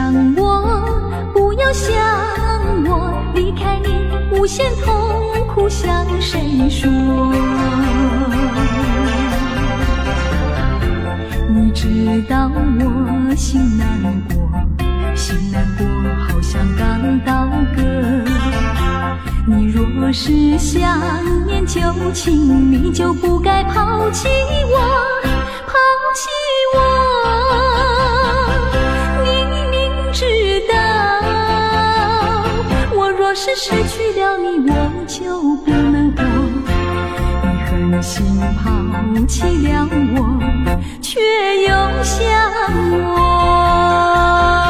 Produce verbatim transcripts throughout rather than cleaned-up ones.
想我，不要想我，离开你无限痛苦向谁说？你知道我心难过，心难过好像刚到歌。你若是想念旧情，你就不该抛弃我，抛弃我。你明知道，我若是失去了你，我就不能活。你狠心抛弃了我，却又想我。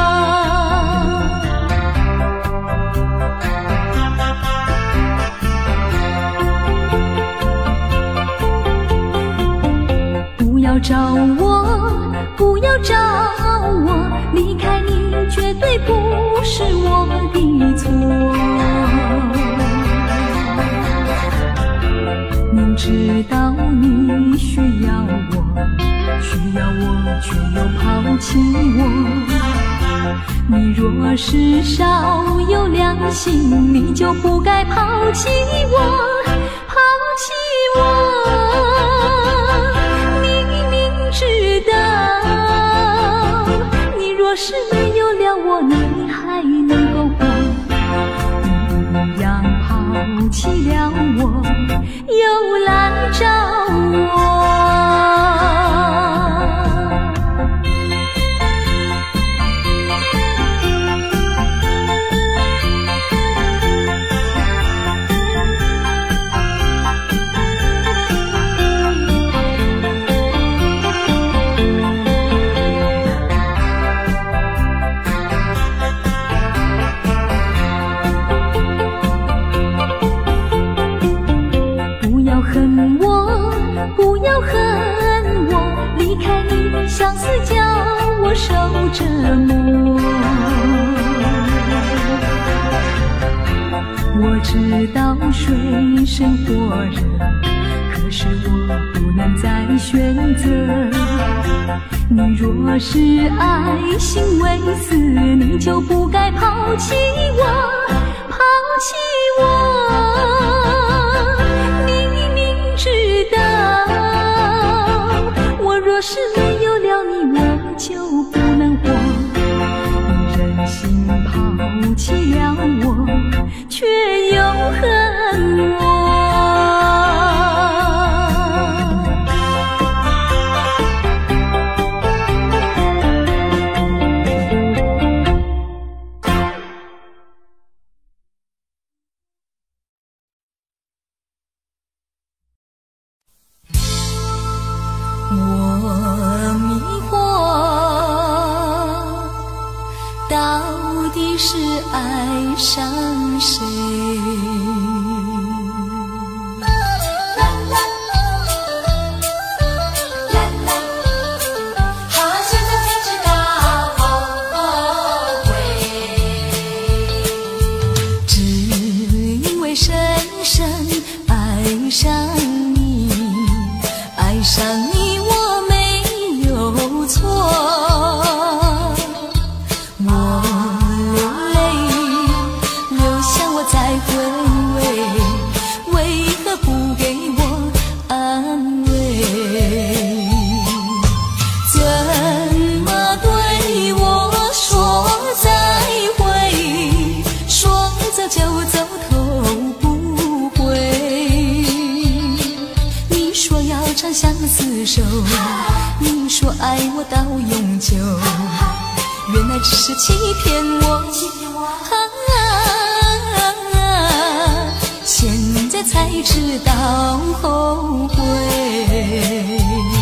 不要找我，不要找我，离开你绝对不是我的错。明知道你需要我，需要我却又抛弃我。你若是少有良心，你就不该抛弃我，抛弃我。知道，你若是没有了我，你还能够活。你一样抛弃了我，又来找我。相思叫我受折磨，我知道水深火热，可是我不能再选择。你若是爱心未死，你就不该抛弃我，抛弃我。你明知道，我若是没有了你，我就不能活。你忍心抛弃了我，却又恨我。 我迷惑，到底是爱上谁？只因为深深爱上你，爱上你。错，我流泪，流下我再回味，为何不给我安慰？怎么对我说再会，说走就走头不回？你说要长相厮守，你说爱我到永久，原来只是欺骗我，啊，现在才知道后悔。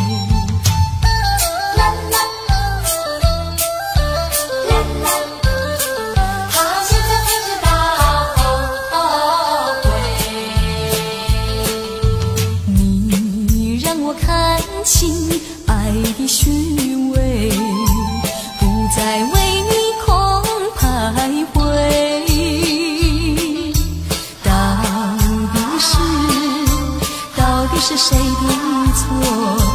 你让我看清爱的虚伪，不再为你空徘徊。到底是，到底是谁的错？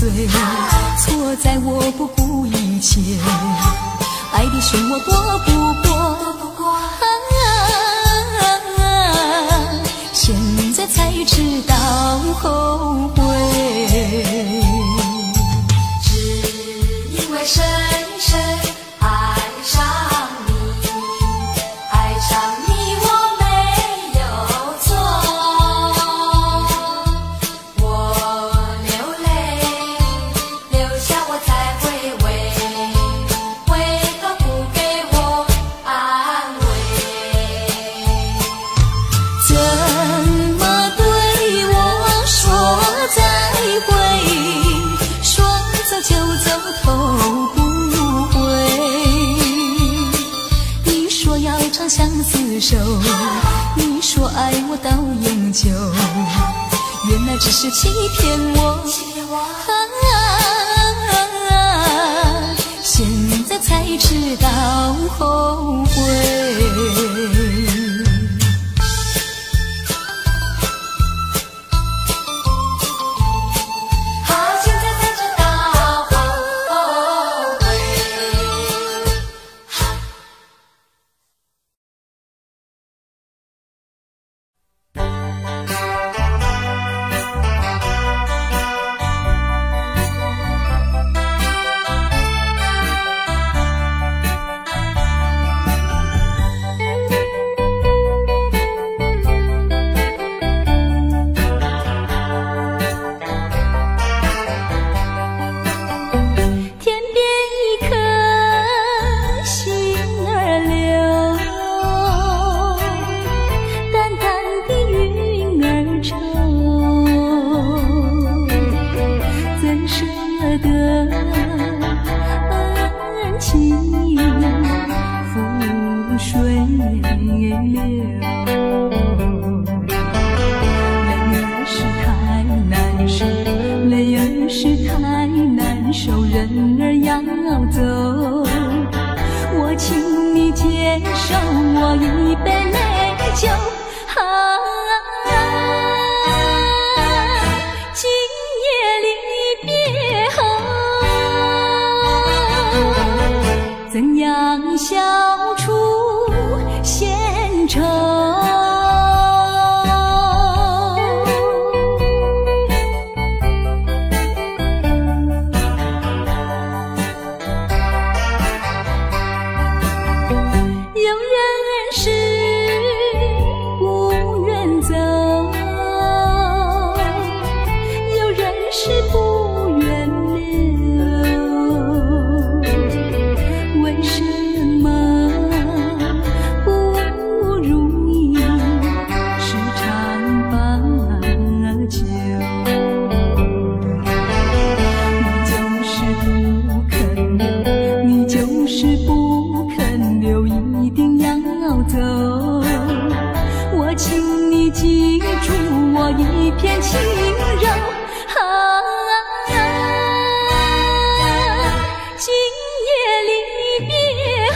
碎，错在我不顾一切，爱的漩涡躲不过，啊啊，现在才知道后悔， 只因为深深爱上你，爱上你我没有错，我流泪，留下我才回味，为何不给我安慰？ 怎么对我说再会？说走就走，头不回。你说要长相厮守，你说爱我到永久，原来只是欺骗我， 欺骗我， 啊，现在才知道后悔。 好，现在才知道后悔。 天边一颗星儿流，淡淡的云儿愁，怎舍得恩情覆水流？泪儿是太难受，泪儿是太难受，人儿要走，我请你接受我一杯美酒，啊，今夜离别后，怎样消除闲愁？有人是不愿走，有人是不愿留，为什么不如意时常把酒？你就是不肯留，你就是不肯留，一定要走。我请你记住我一片轻柔，啊，今夜离别后，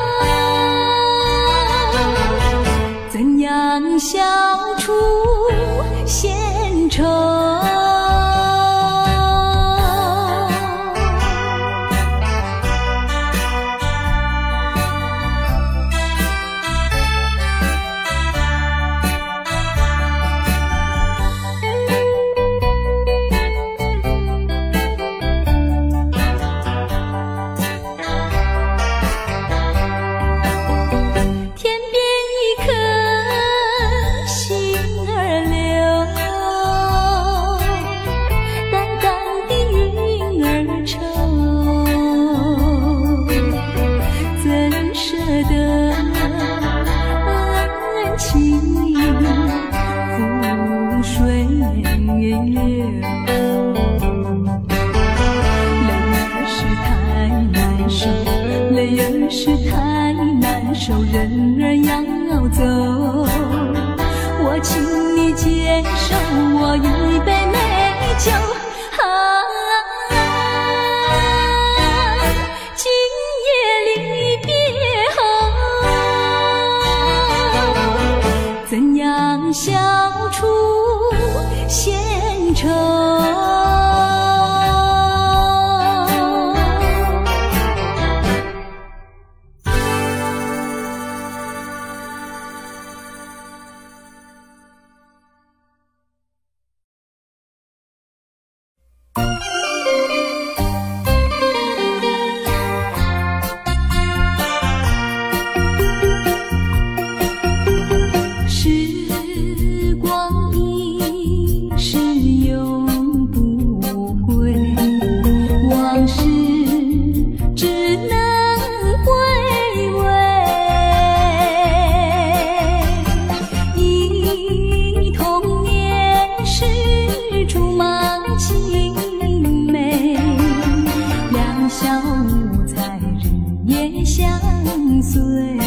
怎样消除闲愁？天边一颗星儿流，淡淡的云儿愁，怎舍得恩情覆水流？泪儿是太难受，泪儿是太难受，人儿要走，我请你接受我一杯美酒，啊，今夜离别后，怎样消除闲愁？ 小无猜，日夜相随。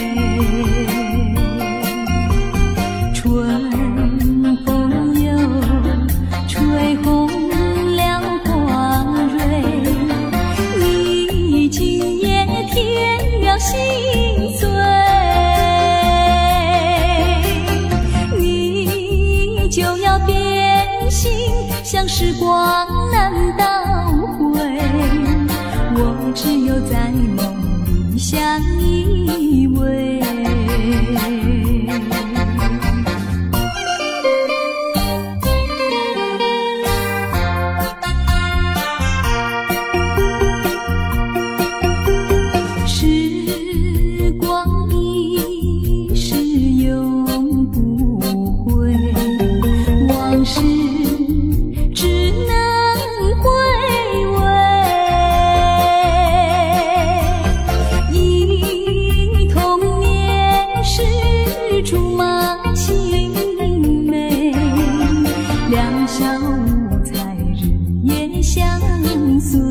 春风又吹红了花蕊，你今夜添了心碎，你就要变心，像时光难倒回。我只有在梦里相依偎。时光一逝永不回，往事只能回味。忆童年时竹马青梅，两小无猜，日夜相随。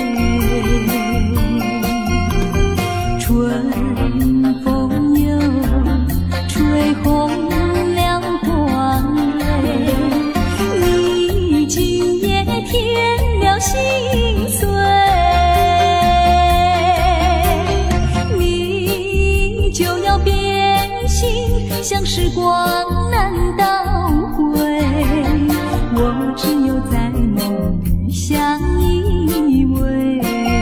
春风又吹红了花蕊，你今夜添了心碎，你就要变心，像时光难倒回。我只有在梦里相依偎。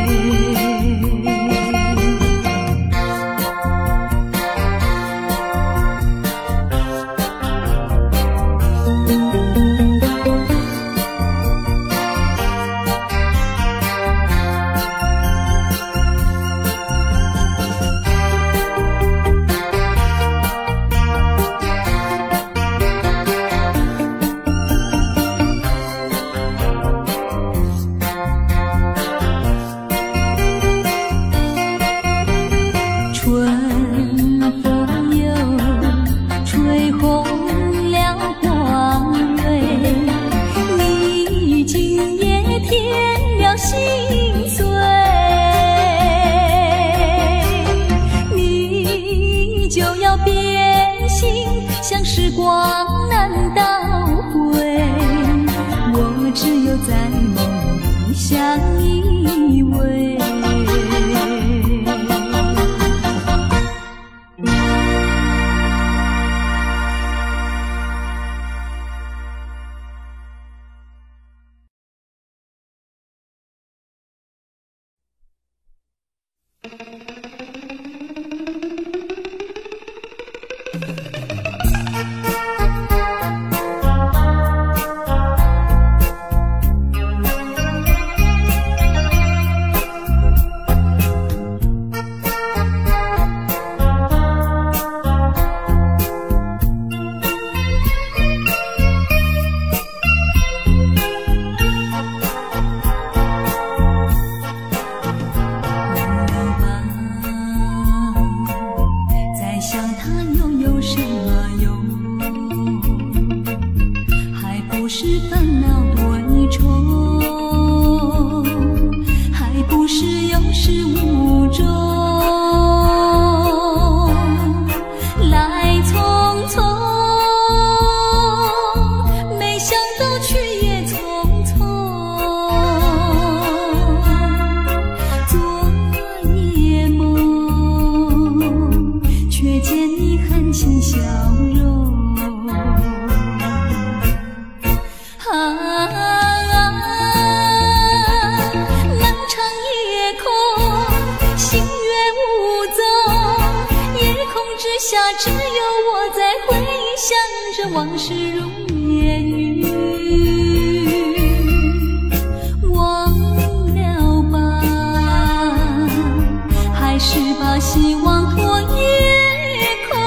春风又吹红了花蕊，你今夜添了心碎，你就要变心，像时光难倒回。我只有在梦里相依偎。往事如烟云，忘了吧，还是把希望托夜空。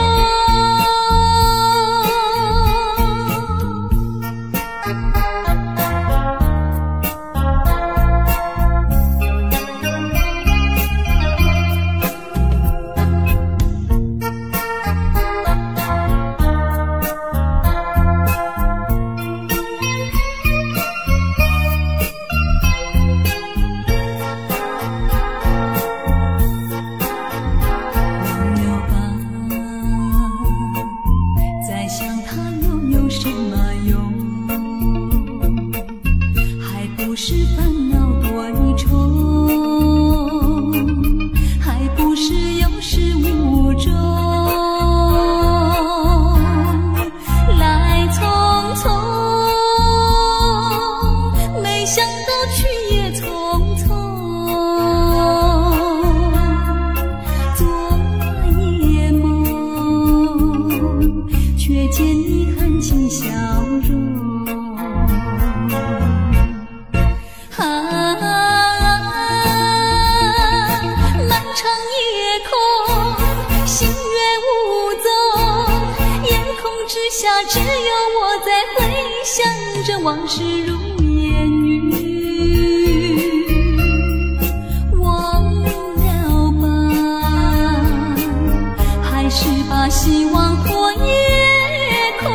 下，只有我在回想着往事如烟雨。忘了吧，还是把希望过夜空。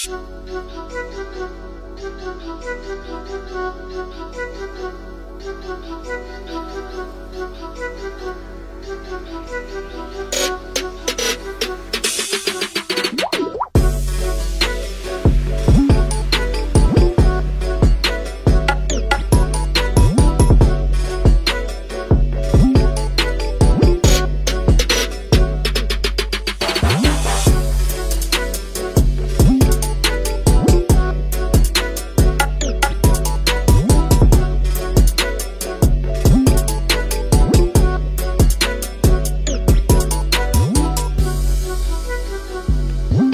我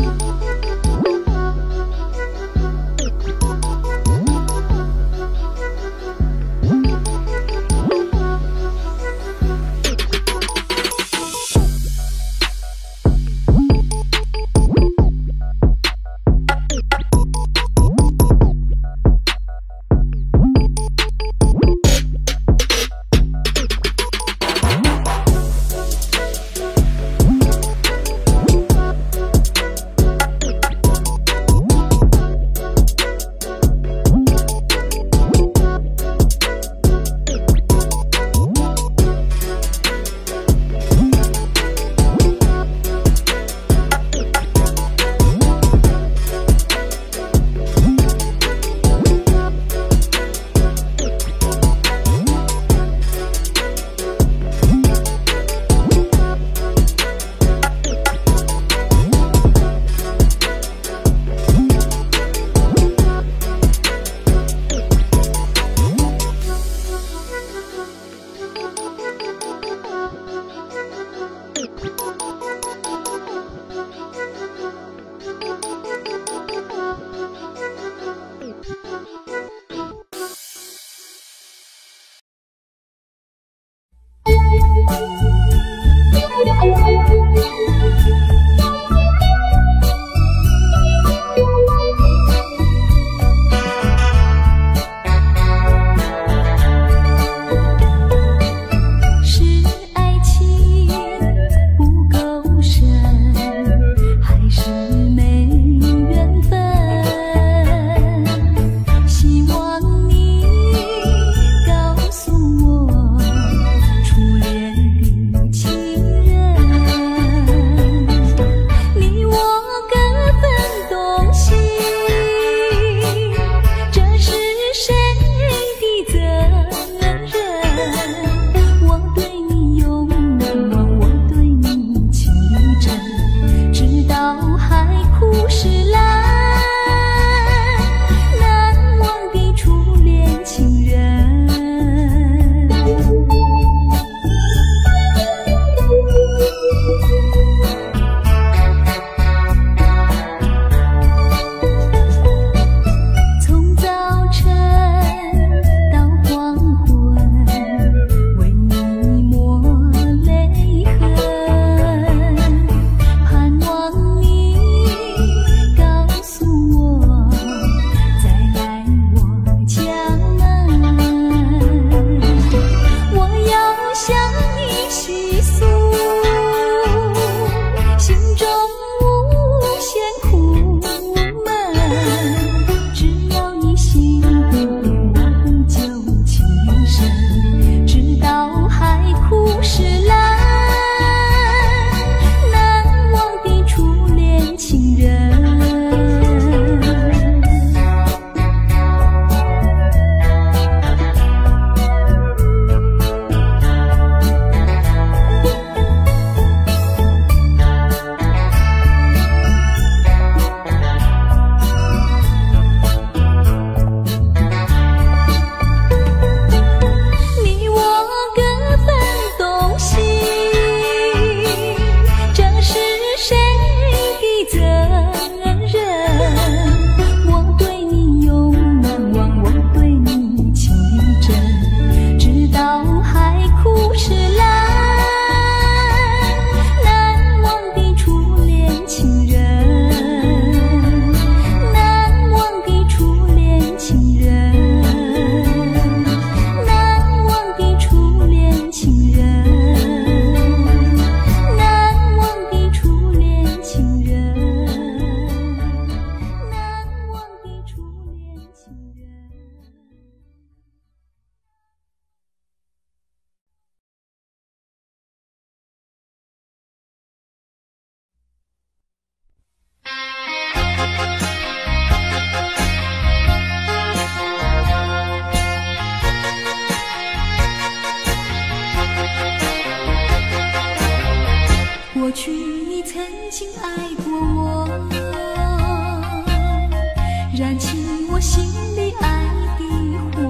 燃起我心里爱的火。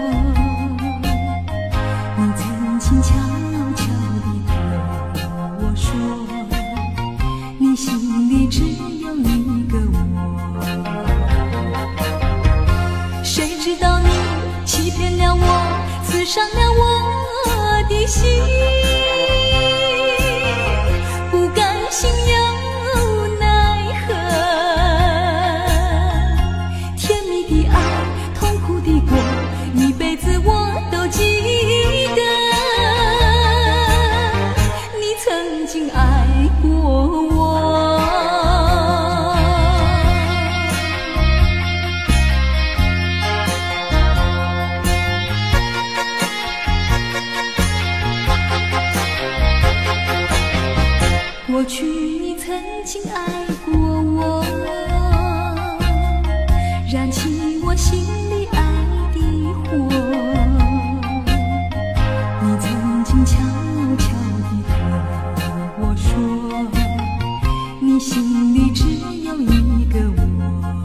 你曾经悄悄地对我说，你心里只有一个我。谁知道你欺骗了我，刺伤了我的心，不甘心又奈何，甜蜜的爱，痛苦的过，一辈子我都记得。你曾经爱过我，过去你曾经爱过我，燃起我心里爱的火。你曾经悄悄地对我说，你心里只有一个我。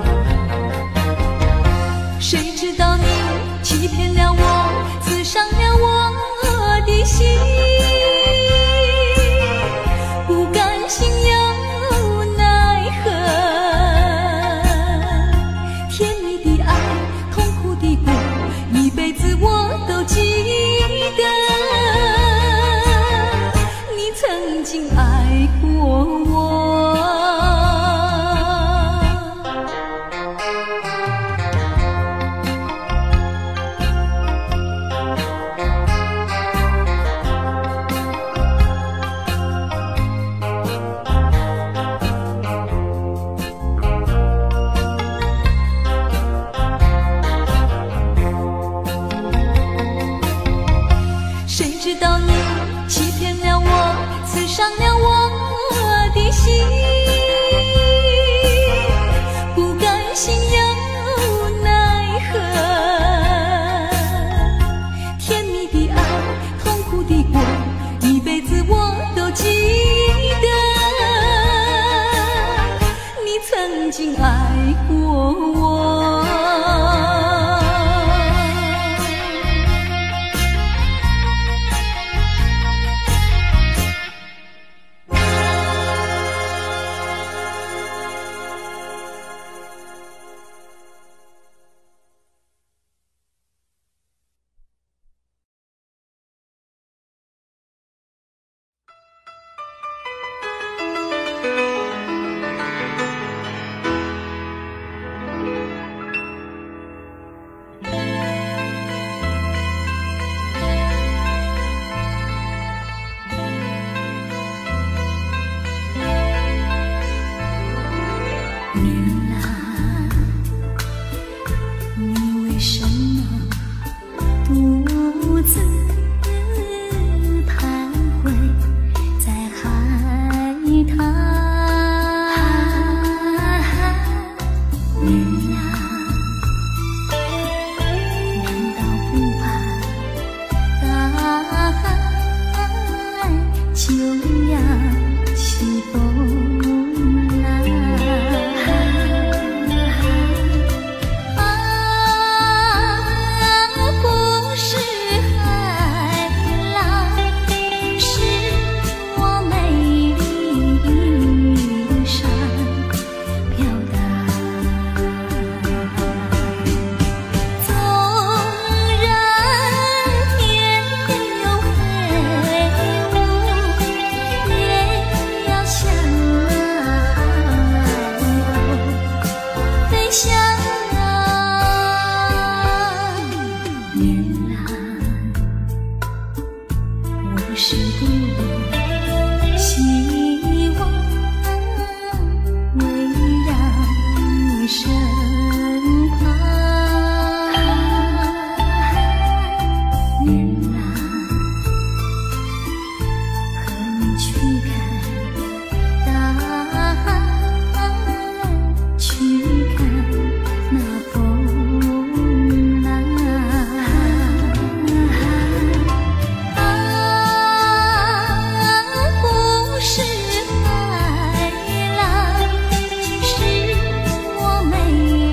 谁知道你欺骗了我，刺伤了我的心，不甘心又奈何，甜蜜的爱，痛苦的过，一辈子我都记得。你曾经爱过我，谁知道你欺骗了我，刺伤了我的心，不甘心又奈何，甜蜜的爱，痛苦的过，一辈子我都记得。你曾经爱过我， 美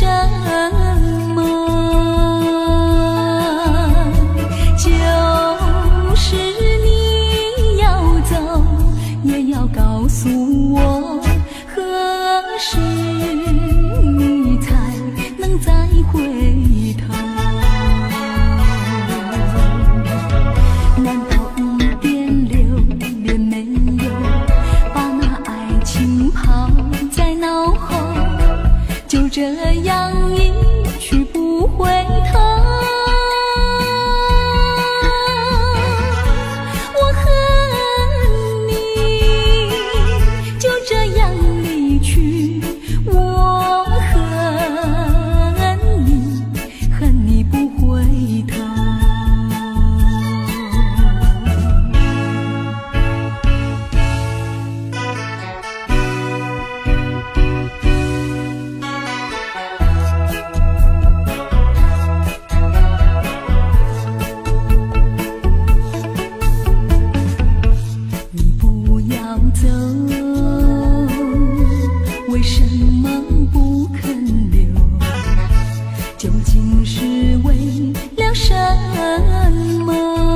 什么？就是你要走，也要告诉我，何时你才能再回头？难道一点留恋没有，把那爱情抛在脑后，就这样一去不回头？我恨你，就这样离去，我恨你，恨你不回头。走，为什么不肯留？究竟是为了什么？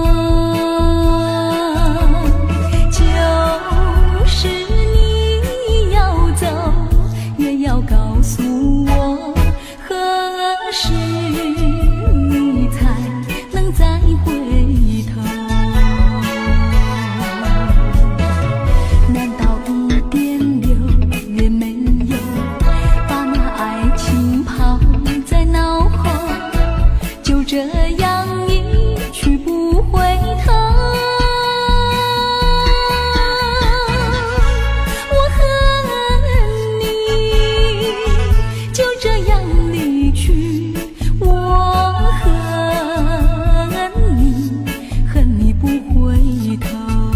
就是你要走，也要告诉我，何时你才能再回头？这样一去不回头，我恨你，就这样离去，我恨你，恨你不回头。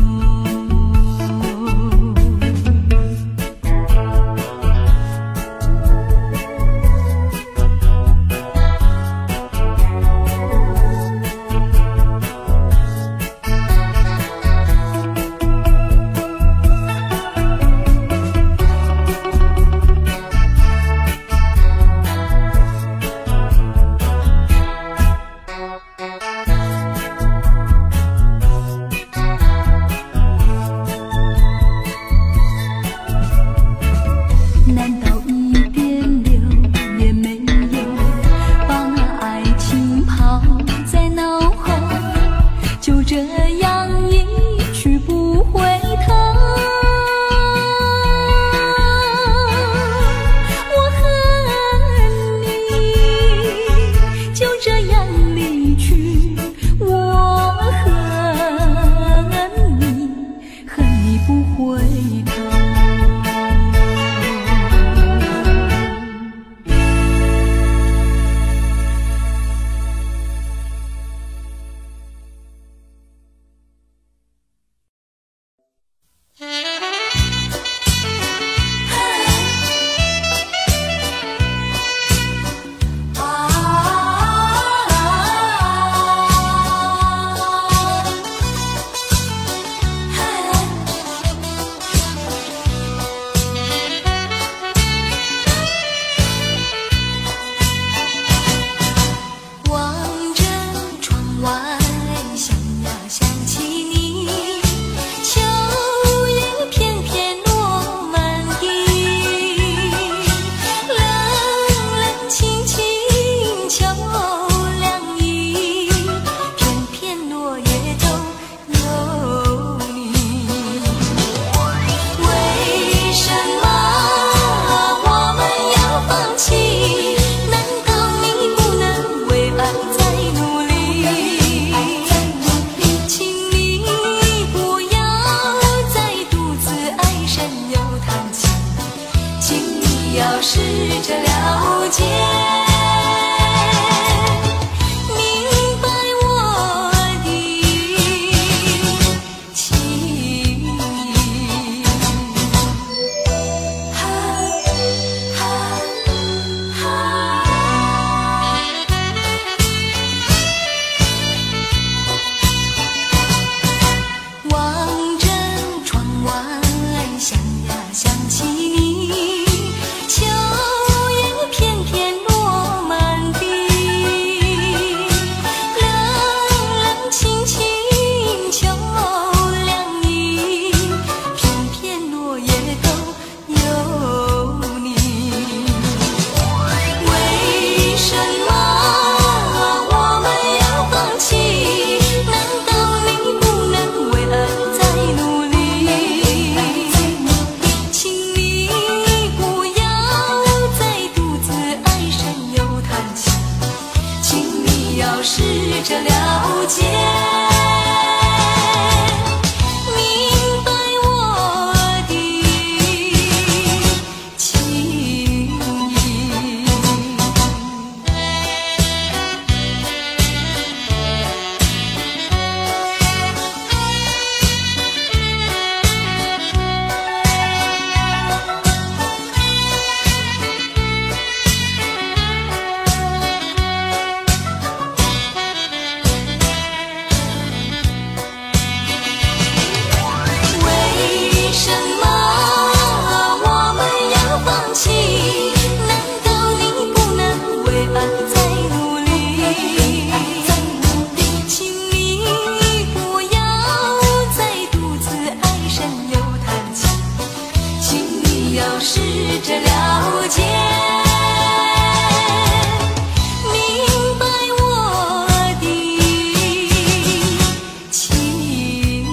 难道一点留也没有，把那爱情抛在脑后，就这样一去不回头？我恨你，就这样离去，我恨你，恨你不回头。想呀想起你，秋叶片片落。 有试着了解，明白我的情意。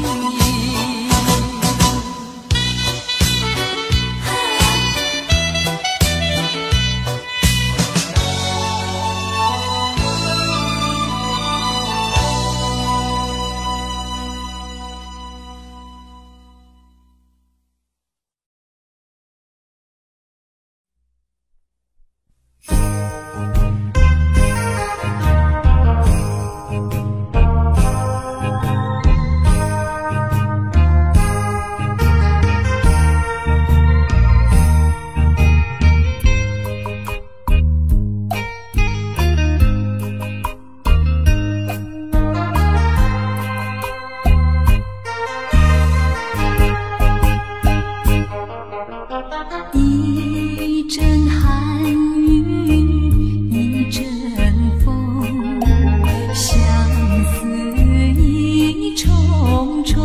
一阵寒雨，一阵风，相思意重重。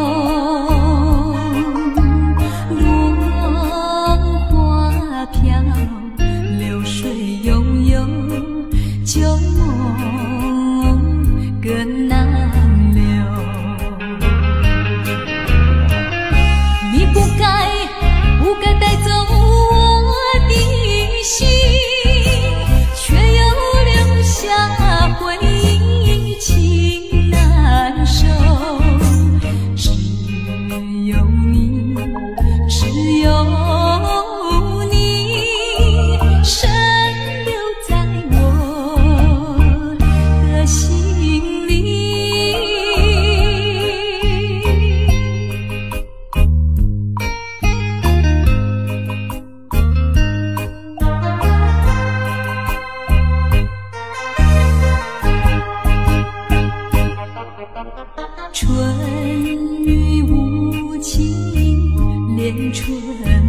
落花飘，流水悠悠，旧梦更难留。你不该。不该带走我的心，却又留下回忆，情难收。只有你，只有你，深留在我的心里。春雨无情恋春